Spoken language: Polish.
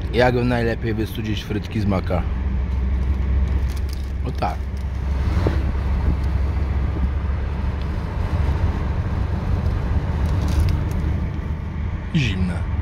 Jak najlepiej wystudzić frytki z maka? O tak. Zimne.